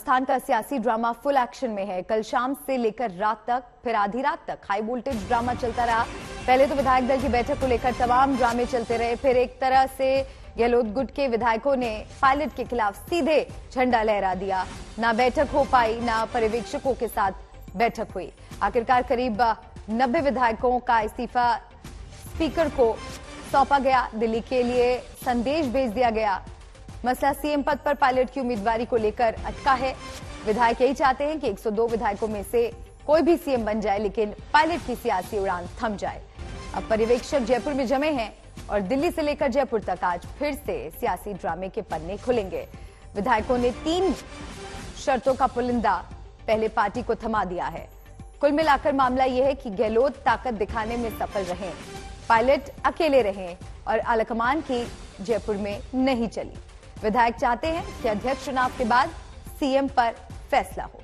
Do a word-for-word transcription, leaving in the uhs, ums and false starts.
राजस्थान का सियासी drama full action में है। कल शाम से लेकर रात तक, फिर आधी रात तक हाई वोल्टेज ड्रामा चलता रहा। पहले तो विधायक दल की बैठक को लेकर तमाम ड्रामे चलते रहे, फिर एक तरह से गहलोत गुट के विधायकों ने पायलट के खिलाफ सीधे झंडा लहरा दिया। ना बैठक हो पाई, ना पर्यवेक्षकों के साथ बैठक हुई। आखिरकार करीब नब्बे विधायकों का इस्तीफा स्पीकर को सौंपा गया। दिल्ली के लिए संदेश भेज दिया गया। मसला सीएम पद पर पायलट की उम्मीदवारी को लेकर अटका है। विधायक यही चाहते हैं कि एक सौ दो विधायकों में से कोई भी सीएम बन जाए, लेकिन पायलट की सियासी उड़ान थम जाए। अब पर्यवेक्षक जयपुर में जमे हैं और दिल्ली से लेकर जयपुर तक आज फिर से सियासी ड्रामे के पन्ने खुलेंगे। विधायकों ने तीन शर्तों का पुलिंदा पहले पार्टी को थमा दिया है। कुल मिलाकर मामला यह है कि गहलोत ताकत दिखाने में सफल रहे, पायलट अकेले रहे और आलाकमान की जयपुर में नहीं चली। विधायक चाहते हैं कि अध्यक्ष चुनाव के बाद सीएम पर फैसला हो।